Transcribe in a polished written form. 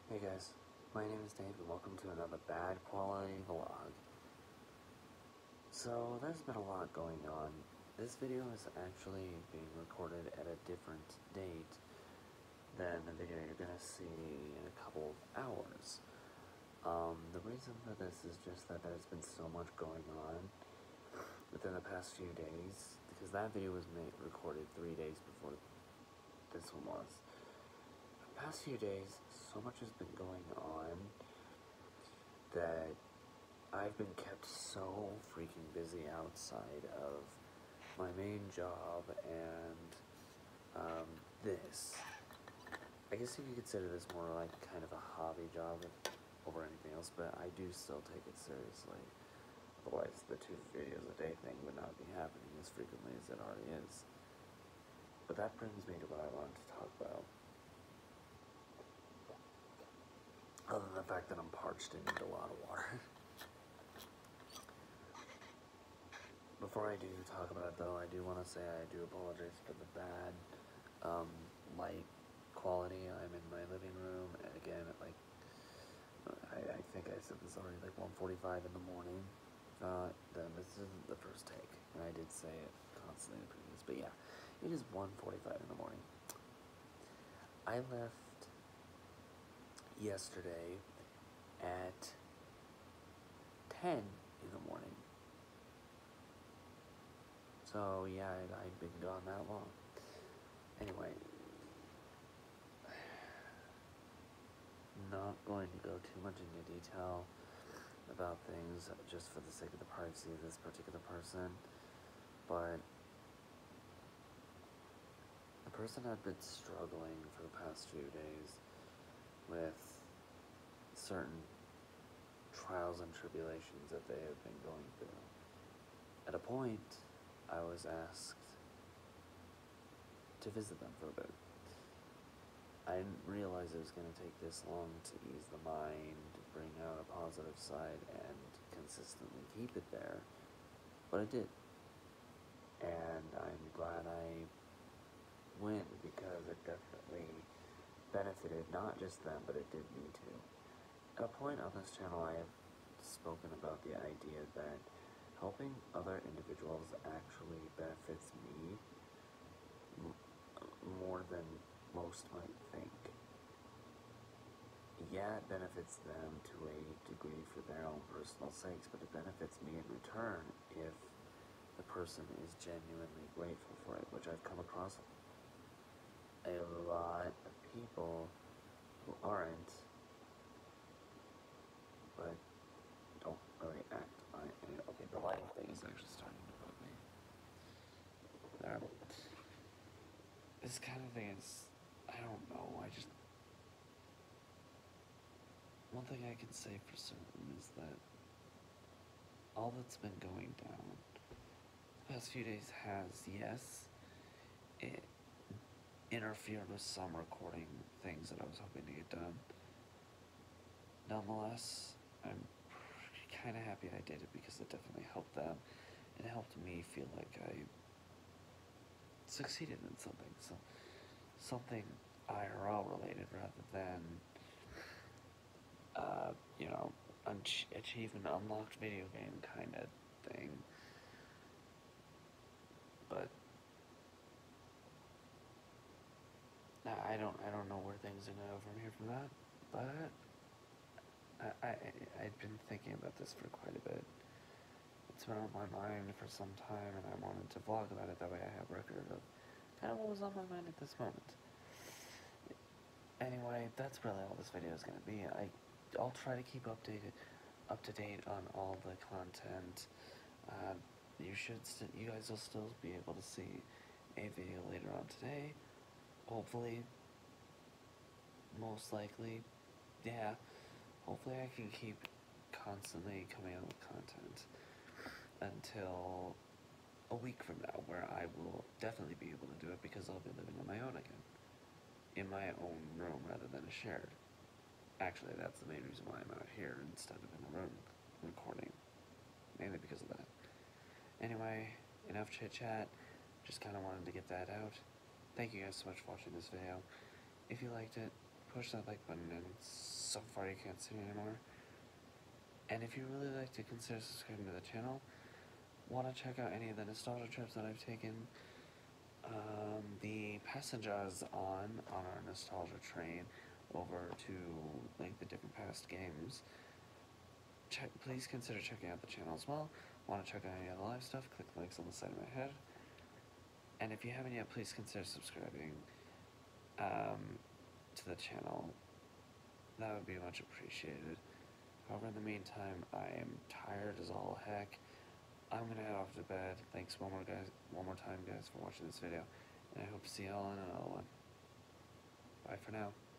Hey guys, my name is Dave and welcome to another bad quality vlog. So there's been a lot going on. This video is actually being recorded at a different date than the video you're gonna see in a couple of hours. The reason for this is just that there's been so much going on within the past few days, because that video was recorded 3 days before this one was. The past few days, so much has been going on that I've been kept so freaking busy outside of my main job and this. I guess you could consider this more like kind of a hobby job over anything else, but I do still take it seriously. Otherwise, the 2 videos a day thing would not be happening as frequently as it already is. But that brings me to what I wanted to talk about. Other than the fact that I'm parched and need a lot of water. Before I do talk about it though, I do want to say I do apologize for the bad light quality. I'm in my living room, and again, at like, I think I said this already, like 1:45 in the morning. Then this isn't the first take, and I did say it constantly in the previous, but yeah, it is 1:45 in the morning. I left yesterday at 10 in the morning. So yeah, I'd been gone that long. Anyway, not going to go too much into detail about things just for the sake of the privacy of this particular person, but the person had been struggling for the past few days with certain trials and tribulations that they have been going through. At a point, I was asked to visit them for a bit. I didn't realize it was going to take this long to ease the mind, bring out a positive side, and consistently keep it there, but it did. And I'm glad I went, because it definitely benefited not just them, but it did me too. At a point on this channel, I have spoken about the idea that helping other individuals actually benefits me more than most might think. Yeah, it benefits them to a degree for their own personal sakes, but it benefits me in return if the person is genuinely grateful for it, which I've come across a lot of people who aren't, but don't really act on it. Okay, the lighting thing is actually starting to bug me. This kind of thing is, I don't know, one thing I can say for certain is that all that's been going down the past few days has, yes, it interfered with some recording things that I was hoping to get done. Nonetheless, I'm kind of happy I did it, because it definitely helped them, and it helped me feel like I succeeded in something, so something IRL related rather than, you know, achievement unlocked video game kind of thing. But I don't know where things are gonna go from here from that. But I've been thinking about this for quite a bit. It's been on my mind for some time, and I wanted to vlog about it. That way I have record of kind of what was on my mind at this moment. Anyway, that's really all this video is gonna be. I'll try to keep up to date on all the content. You guys will still be able to see a video later on today. Hopefully, most likely, yeah. Hopefully I can keep constantly coming out with content until a week from now, where I will definitely be able to do it, because I'll be living on my own again. In my own room rather than a shared. Actually, that's the main reason why I'm out here instead of in a room recording. Mainly because of that. Anyway, enough chit chat. Just kind of wanted to get that out. Thank you guys so much for watching this video. If you liked it, push that like button, and so far you can't see it anymore. And if you really like to consider subscribing to the channel, want to check out any of the nostalgia trips that I've taken, the passengers on our nostalgia train over to like the different past games, please consider checking out the channel as well. Want to check out any of the live stuff, click the links on the side of my head. And if you haven't yet, please consider subscribing to the channel. That would be much appreciated. However, in the meantime, I am tired as all heck. I'm gonna head off to bed. Thanks one more time, guys, for watching this video, and I hope to see y'all in another one. Bye for now.